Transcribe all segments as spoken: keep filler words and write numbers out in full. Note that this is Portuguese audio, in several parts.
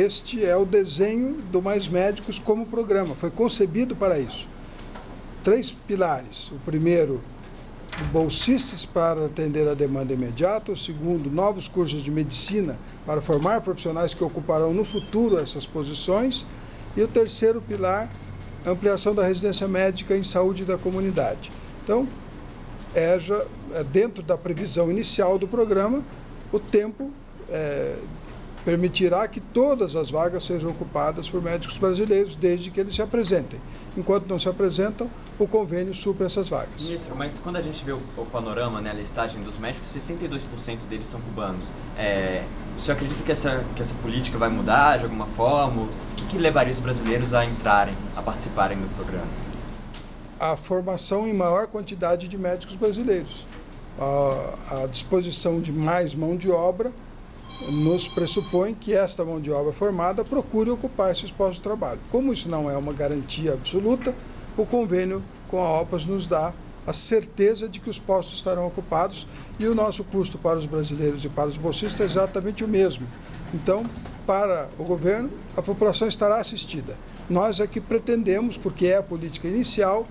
este é o desenho do Mais Médicos como programa, foi concebido para isso. Três pilares. O primeiro, bolsistas para atender a demanda imediata. O segundo, novos cursos de medicina para formar profissionais que ocuparão no futuro essas posições. E o terceiro pilar, ampliação da residência médica em saúde da comunidade. Então, é, já, é dentro da previsão inicial do programa, o tempo é, permitirá que todas as vagas sejam ocupadas por médicos brasileiros, desde que eles se apresentem. Enquanto não se apresentam, o convênio supre essas vagas. Ministro, mas quando a gente vê o, o panorama, né, a listagem dos médicos, sessenta e dois por cento deles são cubanos. É, o senhor acredita que essa, que essa política vai mudar de alguma forma? O que, que levaria os brasileiros a entrarem, a participarem do programa? A formação em maior quantidade de médicos brasileiros. A, a disposição de mais mão de obra nos pressupõe que esta mão de obra formada procure ocupar esses postos de trabalho. Como isso não é uma garantia absoluta, o convênio com a OPAS nos dá a certeza de que os postos estarão ocupados e o nosso custo para os brasileiros e para os bolsistas é exatamente o mesmo. Então, para o governo, a população estará assistida. Nós é que pretendemos, porque é a política inicial,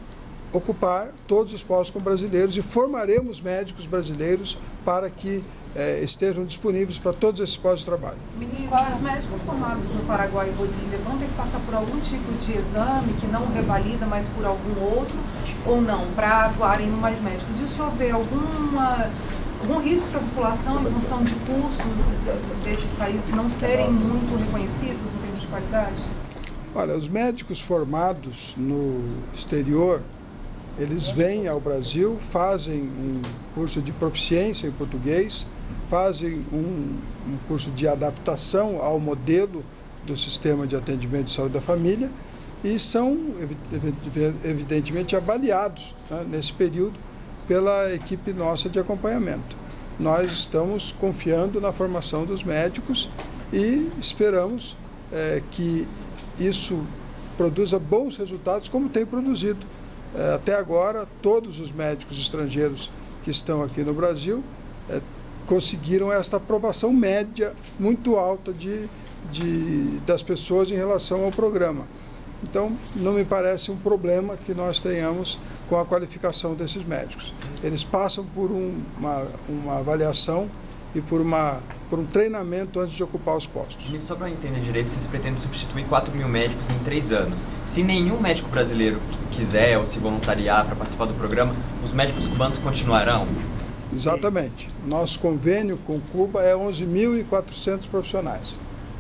ocupar todos os postos com brasileiros e formaremos médicos brasileiros para que eh, estejam disponíveis para todos esses postos de trabalho. Ministro, os médicos formados no Paraguai e Bolívia vão ter que passar por algum tipo de exame que não revalida, mas por algum outro, ou não, para atuarem no Mais Médicos? E o senhor vê alguma, algum risco para a população em função de cursos desses países não serem muito reconhecidos em termos de qualidade? Olha, os médicos formados no exterior, eles vêm ao Brasil, fazem um curso de proficiência em português, fazem um, um curso de adaptação ao modelo do sistema de atendimento de saúde da família e são, evidentemente, avaliados, né, nesse período pela equipe nossa de acompanhamento. Nós estamos confiando na formação dos médicos e esperamos é, que isso produza bons resultados, como tem produzido. Até agora, todos os médicos estrangeiros que estão aqui no Brasil é, conseguiram esta aprovação média muito alta de, de, das pessoas em relação ao programa. Então, não me parece um problema que nós tenhamos com a qualificação desses médicos. Eles passam por um, uma, uma avaliação e por, uma, por um treinamento antes de ocupar os postos. Só para entender direito, vocês pretendem substituir quatro mil médicos em três anos. Se nenhum médico brasileiro quiser ou se voluntariar para participar do programa, os médicos cubanos continuarão? Exatamente. Nosso convênio com Cuba é onze mil e quatrocentos profissionais.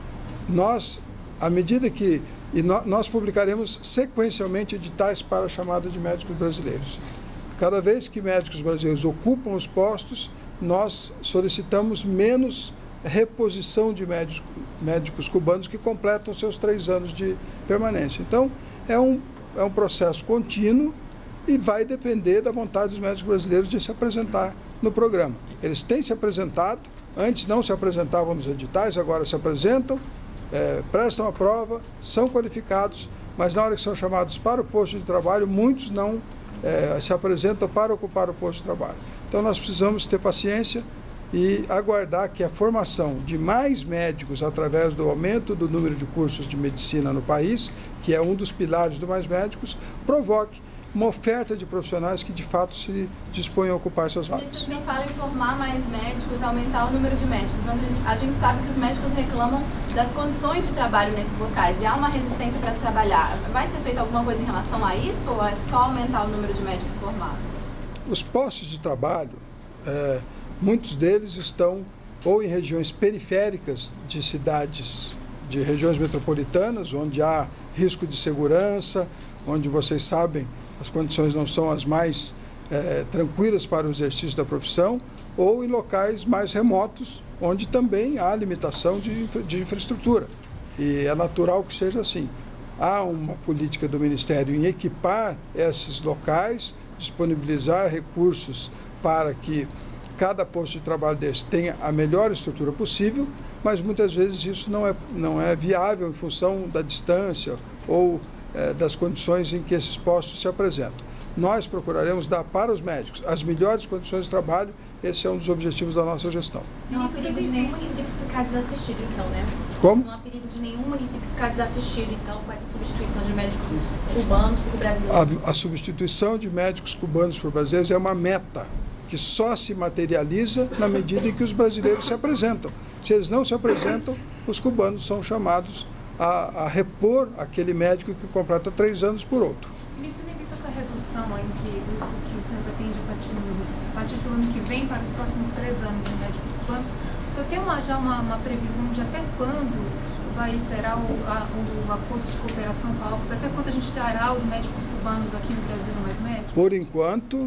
Nós, à medida que... E no, nós publicaremos sequencialmente editais para a chamada de médicos brasileiros. Cada vez que médicos brasileiros ocupam os postos, nós solicitamos menos reposição de médicos, médicos cubanos que completam seus três anos de permanência. Então, é um, é um processo contínuo e vai depender da vontade dos médicos brasileiros de se apresentar no programa. Eles têm se apresentado, antes não se apresentavam nos editais, agora se apresentam, é, prestam a prova, são qualificados, mas na hora que são chamados para o posto de trabalho, muitos não é, se apresentam para ocupar o posto de trabalho. Então, nós precisamos ter paciência e aguardar que a formação de mais médicos, através do aumento do número de cursos de medicina no país, que é um dos pilares do Mais Médicos, provoque uma oferta de profissionais que, de fato, se dispõem a ocupar essas vagas. Você também fala em formar mais médicos, aumentar o número de médicos, mas a gente sabe que os médicos reclamam das condições de trabalho nesses locais e há uma resistência para se trabalhar. Vai ser feita alguma coisa em relação a isso ou é só aumentar o número de médicos formados? Os postos de trabalho, é, muitos deles estão ou em regiões periféricas de cidades, de regiões metropolitanas, onde há risco de segurança, onde vocês sabem as condições não são as mais é, tranquilas para o exercício da profissão, ou em locais mais remotos, onde também há limitação de, de infraestrutura. E é natural que seja assim. Há uma política do Ministério em equipar esses locais, disponibilizar recursos para que cada posto de trabalho desse tenha a melhor estrutura possível, mas muitas vezes isso não é, não é viável em função da distância ou é, das condições em que esses postos se apresentam. nós procuraremos dar para os médicos as melhores condições de trabalho. Esse é um dos objetivos da nossa gestão. Não há perigo de nenhum município ficar desassistido, então, né? Como? Não há perigo de nenhum município ficar desassistido, então, com essa substituição de médicos cubanos por brasileiros? A, a substituição de médicos cubanos por brasileiros é uma meta que só se materializa na medida em que os brasileiros se apresentam. Se eles não se apresentam, os cubanos são chamados a, a repor aquele médico que completa três anos por outro. Ministro, nem visto essa redução em que, que o senhor pretende a partir, a partir do ano que vem para os próximos três anos em médicos cubanos, o senhor tem uma, já uma, uma previsão de até quando vai será o, a, o acordo de cooperação com a Alcos, até quando a gente terá os médicos cubanos aqui no Brasil mais médicos? Por enquanto,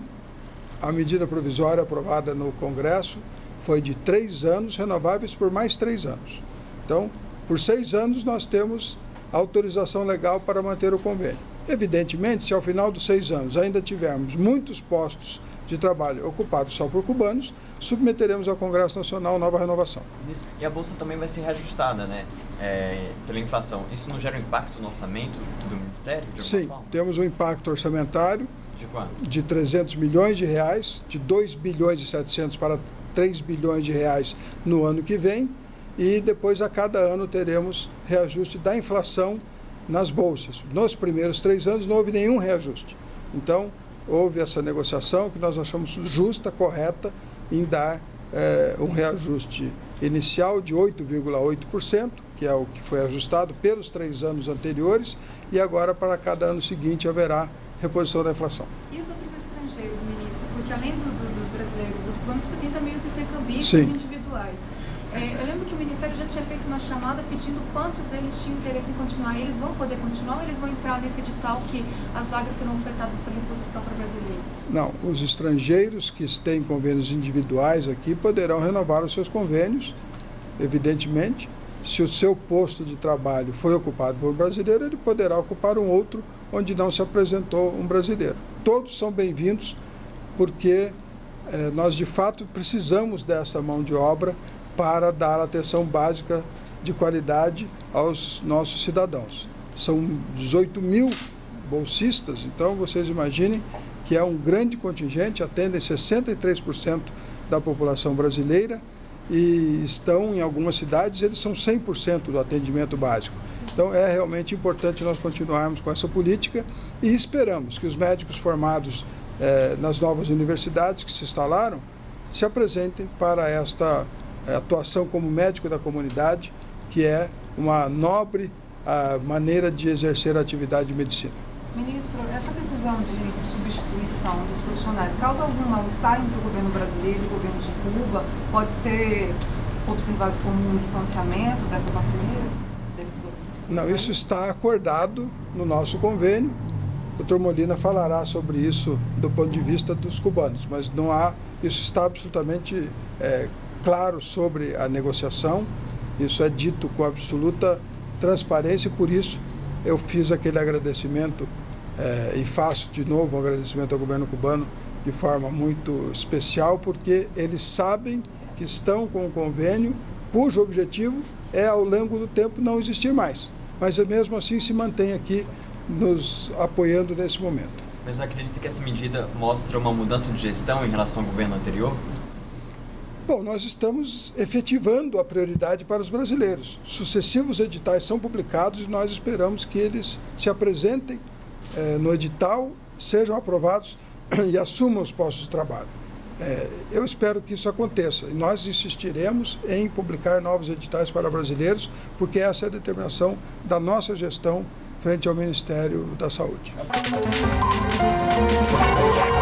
a medida provisória aprovada no Congresso foi de três anos, renováveis por mais três anos. Então, por seis anos, nós temos autorização legal para manter o convênio. Evidentemente, se ao final dos seis anos ainda tivermos muitos postos de trabalho ocupados só por cubanos, submeteremos ao Congresso Nacional nova renovação. Isso. E a Bolsa também vai ser reajustada, né? É, pela inflação. Isso não gera um impacto no orçamento do Ministério? De Sim, forma? Temos um impacto orçamentário de quanto? De trezentos milhões de reais, de dois bilhões e setecentos para três bilhões de reais no ano que vem, e depois a cada ano teremos reajuste da inflação nas bolsas. Nos primeiros três anos não houve nenhum reajuste. Então, houve essa negociação que nós achamos justa, correta, em dar eh, um reajuste inicial de oito vírgula oito por cento, que é o que foi ajustado pelos três anos anteriores, e agora para cada ano seguinte haverá reposição da inflação. E os outros estrangeiros, ministro? Porque além do, do, dos brasileiros, os cubanos, você tem também os intercambistas Sim. individuais. É, eu lembro que o Ministério já tinha feito uma chamada pedindo quantos deles tinham interesse em continuar. Eles vão poder continuar ou eles vão entrar nesse edital que as vagas serão ofertadas para reposição para brasileiros? Não, os estrangeiros que têm convênios individuais aqui poderão renovar os seus convênios, evidentemente. Se o seu posto de trabalho foi ocupado por um brasileiro, ele poderá ocupar um outro onde não se apresentou um brasileiro. Todos são bem-vindos, porque eh, nós, de fato, precisamos dessa mão de obra para dar atenção básica de qualidade aos nossos cidadãos. São dezoito mil bolsistas, então vocês imaginem que é um grande contingente, atendem sessenta e três por cento da população brasileira e estão em algumas cidades, eles são cem por cento do atendimento básico. Então é realmente importante nós continuarmos com essa política e esperamos que os médicos formados eh, nas novas universidades que se instalaram se apresentem para esta atuação como médico da comunidade, que é uma nobre a, maneira de exercer a atividade de medicina. Ministro, essa decisão de substituição dos profissionais causa algum mal-estar entre o governo brasileiro e o governo de Cuba? Pode ser observado como um distanciamento dessa parceria? Desses dois? Não, isso está acordado no nosso convênio. O doutor Molina falará sobre isso do ponto de vista dos cubanos, mas não há, isso está absolutamente é, claro sobre a negociação, isso é dito com absoluta transparência, e por isso eu fiz aquele agradecimento eh, e faço de novo um agradecimento ao governo cubano de forma muito especial, porque eles sabem que estão com um convênio cujo objetivo é, ao longo do tempo, não existir mais, mas mesmo assim se mantém aqui nos apoiando nesse momento. Mas eu acredito que essa medida mostra uma mudança de gestão em relação ao governo anterior? Bom, nós estamos efetivando a prioridade para os brasileiros. Sucessivos editais são publicados e nós esperamos que eles se apresentem eh, no edital, sejam aprovados e assumam os postos de trabalho. Eh, eu espero que isso aconteça e nós insistiremos em publicar novos editais para brasileiros, porque essa é a determinação da nossa gestão frente ao Ministério da Saúde.